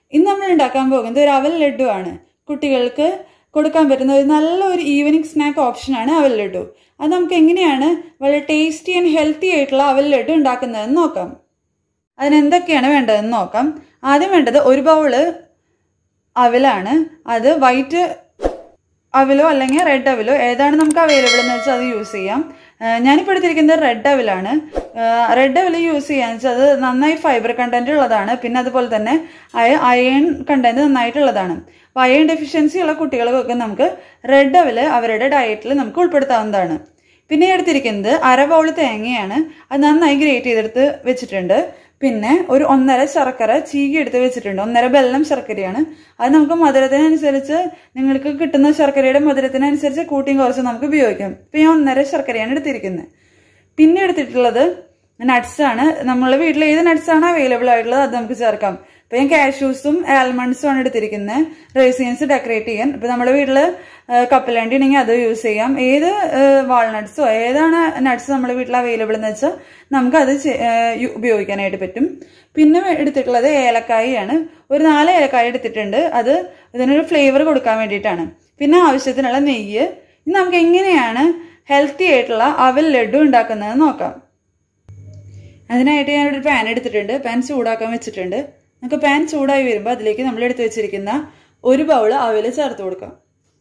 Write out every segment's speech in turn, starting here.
ഇന്ന് നമ്മൾ ഉണ്ടാക്കാൻ പോകുന്നത് ഒരു അവൽ ലഡു ആണ്. കുട്ടികൾക്ക് കൊടുക്കാൻ പറ്റുന്ന ഒരു നല്ലൊരു ഈവനിങ് സ്നാക്ക് ഓപ്ഷനാണ് അവൽ ലഡു. അത് നമുക്ക് എങ്ങനെയാണ് വളരെ ടേസ്റ്റി ആൻഡ് ഹെൽത്തി ആയിട്ടുള്ള അവൽ ലഡു ഉണ്ടാക്കുന്നതെന്ന് നോക്കാം. അതിനെന്തൊക്കെയാണ് വേണ്ടതെന്ന് നോക്കാം. ആദ്യം വേണ്ടത് ഒരു ബൗള് അവലാണ്. അത് വൈറ്റ് അവലോ അല്ലെങ്കിൽ റെഡ് അവലോ ഏതാണ് നമുക്ക് അവൈലബിൾ എന്ന് വെച്ചാൽ അത് യൂസ് ചെയ്യാം. ഞാനിപ്പോൾ എടുത്തിരിക്കുന്നത് റെഡ് അവലാണ്. റെഡ് അവൽ യൂസ് ചെയ്യാന്ന് വെച്ചാൽ അത് നന്നായി ഫൈബർ കണ്ടന്റ് ഉള്ളതാണ്. പിന്നെ അതുപോലെ തന്നെ അയൺ കണ്ടന്റ് നന്നായിട്ടുള്ളതാണ്. അപ്പോൾ അയൺ ഡെഫിഷ്യൻസി ഉള്ള കുട്ടികൾക്കൊക്കെ നമുക്ക് റെഡ് അവൽ അവരുടെ ഡയറ്റിൽ നമുക്ക് ഉൾപ്പെടുത്താവുന്നതാണ്. പിന്നെ എടുത്തിരിക്കുന്നത് അര ബൗൾ തേങ്ങയാണ്. അത് നന്നായി ഗ്രേറ്റ് ചെയ്തെടുത്ത് വെച്ചിട്ടുണ്ട്. പിന്നെ ഒരു 1.5 ശർക്കര ചീകി എടുത്ത് വെച്ചിട്ടുണ്ട്. 1.5 ബെല്ലം ശർക്കരയാണ്. അത് നമുക്ക് മധുരത്തിനനുസരിച്ച് നിങ്ങൾക്ക് കിട്ടുന്ന ശർക്കരയുടെ മധുരത്തിനനുസരിച്ച് കൂട്ടിയും കുറച്ച് നമുക്ക് ഉപയോഗിക്കാം. ഇപ്പം ഞാൻ 1.5 ശർക്കരയാണ് എടുത്തിരിക്കുന്നത്. പിന്നെ എടുത്തിട്ടുള്ളത് നട്ട്സ് ആണ്. നമ്മളെ വീട്ടിൽ ഏത് നട്ട്സ് ആണ് അവൈലബിൾ ആയിട്ടുള്ളത് അത് നമുക്ക് ചേർക്കാം. ഇപ്പൊ ഞാൻ കാഷ്യൂസും ആൽമണ്ട്സും ആണ് എടുത്തിരിക്കുന്നത്. റൈസിൻസ് ഡെക്കറേറ്റ് ചെയ്യാൻ. ഇപ്പൊ നമ്മുടെ വീട്ടില് കപ്പലണ്ടി ഉണ്ടെങ്കിൽ അത് യൂസ് ചെയ്യാം. ഏത് വാൾനട്ട്സോ ഏതാണ് നട്ട്സ് നമ്മുടെ വീട്ടിൽ അവൈലബിൾ എന്ന് വെച്ചാൽ നമുക്ക് അത് ഉപയോഗിക്കാനായിട്ട് പറ്റും. പിന്നെ എടുത്തിട്ടുള്ളത് ഏലക്കായാണ്. ഒരു 4 ഏലക്കായ എടുത്തിട്ടുണ്ട്. അത് ഇതിനൊരു ഫ്ലേവർ കൊടുക്കാൻ വേണ്ടിയിട്ടാണ്. പിന്നെ ആവശ്യത്തിനുള്ള നെയ്യ്. ഇനി നമുക്ക് എങ്ങനെയാണ് ഹെൽത്തി ആയിട്ടുള്ള അവൽ ലഡു ഉണ്ടാക്കുന്നതെന്ന് നോക്കാം. അതിനായിട്ട് ഞാനൊരു പാൻ എടുത്തിട്ടുണ്ട്. പാൻ ചൂടാക്കാൻ വെച്ചിട്ടുണ്ട്. നമുക്ക് പാൻ ചൂടായി വരുമ്പോൾ അതിലേക്ക് നമ്മൾ എടുത്തു വെച്ചിരിക്കുന്ന ഒരു ബൗൾ അവല് ചേർത്ത് കൊടുക്കാം.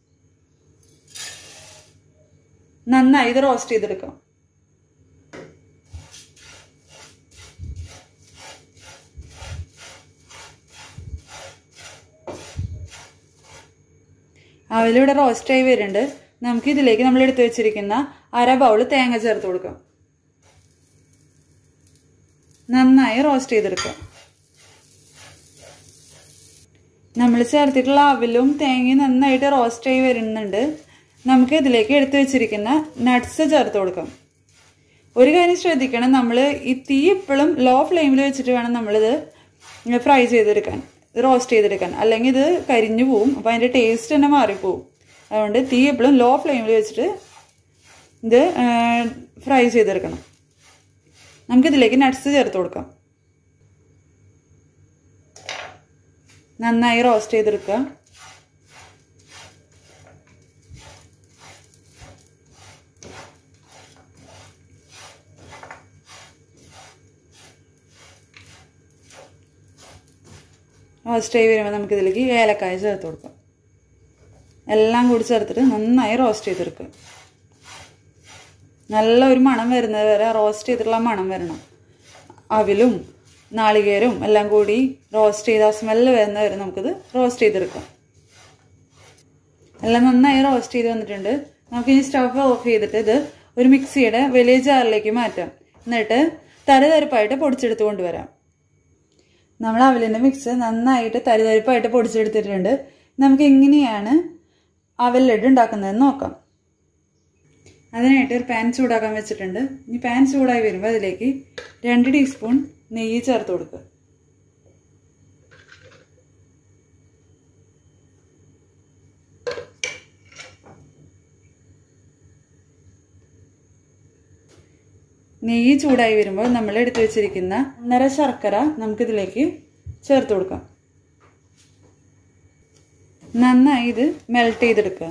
നന്നായി ഇത് റോസ്റ്റ് ചെയ്തെടുക്കാം. അവലിവിടെ റോസ്റ്റായി വരുന്നുണ്ട്. നമുക്ക് ഇതിലേക്ക് നമ്മൾ എടുത്തു വെച്ചിരിക്കുന്ന അര ബൗൾ തേങ്ങ ചേർത്ത് കൊടുക്കാം. നന്നായി റോസ്റ്റ് ചെയ്തെടുക്കാം. നമ്മൾ ചേർത്തിട്ടുള്ള അവലും തേങ്ങയും നന്നായിട്ട് റോസ്റ്റായി വരുന്നുണ്ട്. നമുക്ക് ഇതിലേക്ക് എടുത്തു വെച്ചിരിക്കുന്ന നട്ട്സ് ചേർത്ത് കൊടുക്കാം. ഒരു കാര്യം ശ്രദ്ധിക്കണം, നമ്മൾ ഈ തീ എപ്പോഴും ലോ ഫ്ലെയിമിൽ വെച്ചിട്ട് വേണം നമ്മളിത് ഫ്രൈ ചെയ്തെടുക്കാൻ, റോസ്റ്റ് ചെയ്തെടുക്കാൻ. അല്ലെങ്കിൽ ഇത് കരിഞ്ഞു പോവും. അപ്പോൾ അതിൻ്റെ ടേസ്റ്റ് തന്നെ മാറിപ്പോവും. അതുകൊണ്ട് തീ എപ്പോഴും ലോ ഫ്ലെയിമിൽ വെച്ചിട്ട് ഇത് ഫ്രൈ ചെയ്തെടുക്കണം. നമുക്കിതിലേക്ക് നട്ട്സ് ചേർത്ത് കൊടുക്കാം. നന്നായി റോസ്റ്റ് ചെയ്തെടുക്കുക. റോസ്റ്റ് ആയി വരുമ്പോൾ നമുക്കിതിലേക്ക് ഏലക്കായ ചേർത്ത് കൊടുക്കാം. എല്ലാം കൂടി ചേർത്തിട്ട് നന്നായി റോസ്റ്റ് ചെയ്തെടുക്കുക. നല്ല ഒരു മണം വരുന്നത് വരെ റോസ്റ്റ് ചെയ്തിട്ടുള്ള മണം വരണം. അവിലും നാളികേരവും എല്ലാം കൂടി റോസ്റ്റ് ചെയ്ത് ആ സ്മെല്ല് വരുന്ന വരെ നമുക്കിത് റോസ്റ്റ് ചെയ്തെടുക്കാം. എല്ലാം നന്നായി റോസ്റ്റ് ചെയ്ത് വന്നിട്ടുണ്ട്. നമുക്കിനി സ്റ്റവ് ഓഫ് ചെയ്തിട്ട് ഇത് ഒരു മിക്സിയുടെ വലിയ ജാറിലേക്ക് മാറ്റാം. എന്നിട്ട് തരിതരിപ്പായിട്ട് പൊടിച്ചെടുത്ത് കൊണ്ടുവരാം. നമ്മൾ അവലിൻ്റെ മിക്സ് നന്നായിട്ട് തരിതരിപ്പായിട്ട് പൊടിച്ചെടുത്തിട്ടുണ്ട്. നമുക്ക് എങ്ങനെയാണ് അവൽ ലഡു ഉണ്ടാക്കുന്നതെന്ന് നോക്കാം. അതിനായിട്ട് ഒരു പാൻ ചൂടാക്കാൻ വെച്ചിട്ടുണ്ട്. ഈ പാൻ ചൂടായി വരുമ്പോൾ അതിലേക്ക് 2 ടീസ്പൂൺ നെയ്യ് ചേർത്ത് കൊടുക്കുക. നെയ്യ് ചൂടായി വരുമ്പോൾ നമ്മൾ എടുത്തു വെച്ചിരിക്കുന്ന 1.5 ശർക്കര നമുക്കിതിലേക്ക് ചേർത്ത് കൊടുക്കാം. നന്നായി ഇത് മെൽറ്റ് ചെയ്തെടുക്കുക.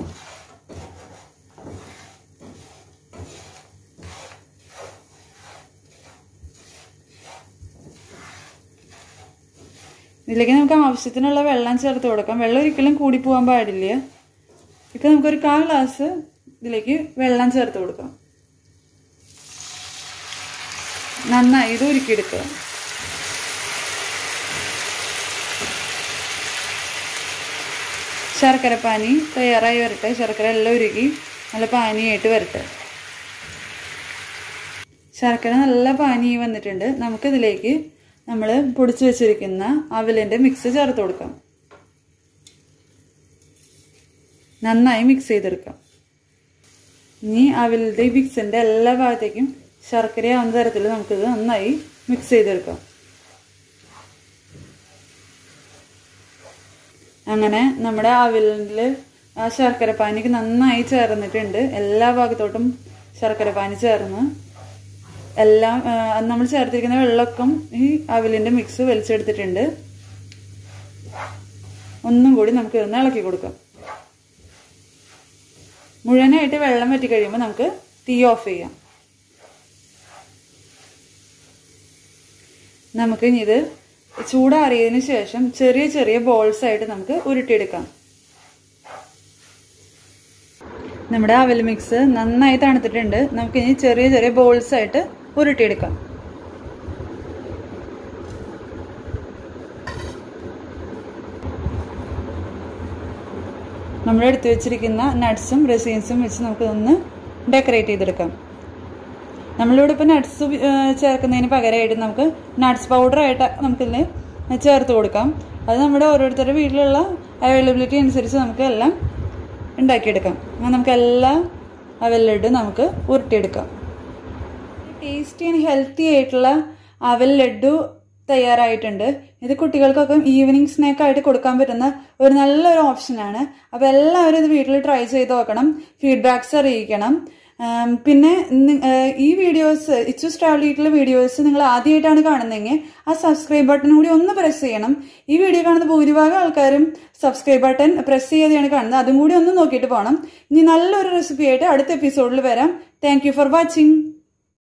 ഇതിലേക്ക് നമുക്ക് ആവശ്യത്തിനുള്ള വെള്ളം ചേർത്ത് കൊടുക്കാം. വെള്ളം ഒരിക്കലും കൂടി പോകാൻ പാടില്ല. ഇപ്പം നമുക്കൊരു 1/4 ഗ്ലാസ് ഇതിലേക്ക് വെള്ളം ചേർത്ത് കൊടുക്കാം. നന്നായി ഇത് ഉരുക്കിയെടുക്കുക. ശർക്കര പാനി തയ്യാറായി വരട്ടെ. ശർക്കര എല്ലാം ഉരുക്കി നല്ല പാനിയായിട്ട് വരട്ടെ. ശർക്കര നല്ല പാനി വന്നിട്ടുണ്ട്. നമുക്കിതിലേക്ക് നമ്മൾ പൊടിച്ചു വെച്ചിരിക്കുന്ന അവലിൻ്റെ മിക്സ് ചേർത്ത് കൊടുക്കാം. നന്നായി മിക്സ് ചെയ്തെടുക്കാം. ഇനി അവലിൻ്റെ മിക്സിൻ്റെ എല്ലാ ഭാഗത്തേക്കും ശർക്കരയാവുന്ന തരത്തിൽ നമുക്കിത് നന്നായി മിക്സ് ചെയ്തെടുക്കാം. അങ്ങനെ നമ്മുടെ അവലിൽ ആ ശർക്കര പാനിക്ക് നന്നായി ചേർന്നിട്ടുണ്ട്. എല്ലാ ഭാഗത്തോട്ടും ശർക്കര പാനി ചേർന്ന് എല്ലാം നമ്മൾ ചേർത്തിരിക്കുന്ന വെള്ളമൊക്കെ ഈ അവലിൻ്റെ മിക്സ് വലിച്ചെടുത്തിട്ടുണ്ട്. ഒന്നും കൂടി നമുക്ക് ഇതൊന്ന് ഇളക്കി കൊടുക്കാം. മുഴുവനായിട്ട് വെള്ളം വറ്റി കഴിയുമ്പോൾ നമുക്ക് തീ ഓഫ് ചെയ്യാം. നമുക്ക് ഇനി ഇത് ചൂടാറിയതിന് ശേഷം ചെറിയ ചെറിയ ബോൾസ് ആയിട്ട് നമുക്ക് ഉരുട്ടിയെടുക്കാം. നമ്മുടെ അവൽ മിക്സ് നന്നായി തണുത്തിട്ടുണ്ട്. നമുക്കിനി ചെറിയ ചെറിയ ബോൾസ് ആയിട്ട് ഉരുട്ടിയെടുക്കാം. നമ്മൾ എടുത്തു വെച്ചിരിക്കുന്ന നട്ട്സും റെസീൻസും വെച്ച് നമുക്കിതൊന്ന് ഡെക്കറേറ്റ് ചെയ്തെടുക്കാം. നമ്മളിവിടെ ഇപ്പോൾ നട്ട്സ് ചേർക്കുന്നതിന് പകരമായിട്ട് നമുക്ക് നട്ട്സ് പൗഡറായിട്ട് നമുക്കിതിൽ ചേർത്ത് കൊടുക്കാം. അത് നമ്മുടെ ഓരോരുത്തരുടെ വീട്ടിലുള്ള അവൈലബിലിറ്റി അനുസരിച്ച് നമുക്ക് എല്ലാം ഉണ്ടാക്കിയെടുക്കാം. അങ്ങനെ നമുക്ക് എല്ലാ അവൽ ലഡ്ഡു നമുക്ക് ഉരുട്ടിയെടുക്കാം. ടേസ്റ്റി ആൻഡ് ഹെൽത്തി ആയിട്ടുള്ള അവൽ ലഡ്ഡു തയ്യാറായിട്ടുണ്ട്. ഇത് കുട്ടികൾക്കൊക്കെ ഈവനിങ് സ്നാക്കായിട്ട് കൊടുക്കാൻ പറ്റുന്ന ഒരു നല്ലൊരു ഓപ്ഷനാണ്. അപ്പോൾ എല്ലാവരും ഇത് വീട്ടിൽ ട്രൈ ചെയ്ത് നോക്കണം, ഫീഡ്ബാക്ക്സ് അറിയിക്കണം. പിന്നെ ഈ വീഡിയോസ് ഇച്ചുസ്ട്രാവലീറ്റിലെ വീഡിയോസ് നിങ്ങൾ ആദ്യമായിട്ടാണ് കാണുന്നതെങ്കിൽ ആ സബ്സ്ക്രൈബ് ബട്ടൺ കൂടി ഒന്ന് പ്രസ് ചെയ്യണം. ഈ വീഡിയോ കാണുന്ന ഭൂരിഭാഗം ആൾക്കാരും സബ്സ്ക്രൈബ് ബട്ടൺ പ്രസ് ചെയ്യാതെയാണ് കാണുന്നത്. അതും കൂടി ഒന്ന് നോക്കിയിട്ട് പോകണം. ഇനി നല്ലൊരു റെസിപ്പി ആയിട്ട് അടുത്ത എപ്പിസോഡിൽ വരാം. Thank you for watching.